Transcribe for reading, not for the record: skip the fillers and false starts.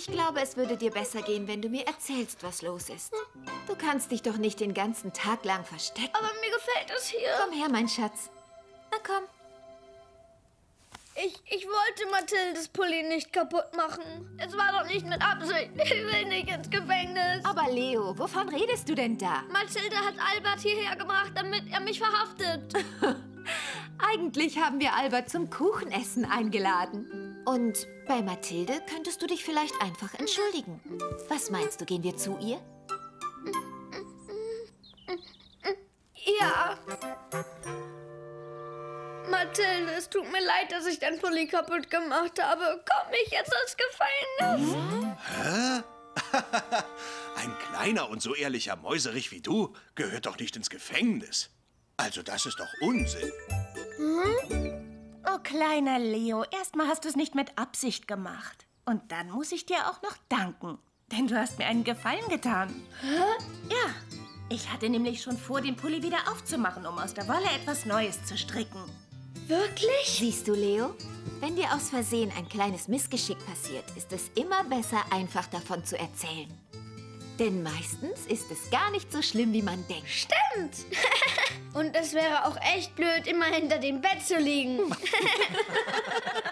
Ich glaube, es würde dir besser gehen, wenn du mir erzählst, was los ist. Du kannst dich doch nicht den ganzen Tag lang verstecken. Aber mir gefällt es hier. Komm her, mein Schatz. Na komm. Ich wollte Mathildes Pulli nicht kaputt machen. Es war doch nicht mit Absicht. Ich will nicht ins Gefängnis. Aber Leo, wovon redest du denn da? Mathilde hat Albert hierher gebracht, damit er mich verhaftet. Eigentlich haben wir Albert zum Kuchenessen eingeladen. Und bei Mathilde könntest du dich vielleicht einfach entschuldigen. Was meinst du, gehen wir zu ihr? Ja. Mathilde, es tut mir leid, dass ich dein Pulli kaputt gemacht habe. Komm ich jetzt ins Gefängnis? Hä? Ein kleiner und so ehrlicher Mäuserich wie du gehört doch nicht ins Gefängnis. Also das ist doch Unsinn. Oh, kleiner Leo, erstmal hast du es nicht mit Absicht gemacht. Und dann muss ich dir auch noch danken. Denn du hast mir einen Gefallen getan. Hä? Ja, ich hatte nämlich schon vor, den Pulli wieder aufzumachen, um aus der Wolle etwas Neues zu stricken. Wirklich? Siehst du, Leo? Wenn dir aus Versehen ein kleines Missgeschick passiert, ist es immer besser, einfach davon zu erzählen. Denn meistens ist es gar nicht so schlimm, wie man denkt. Stimmt. Und es wäre auch echt blöd, immer hinter dem Bett zu liegen.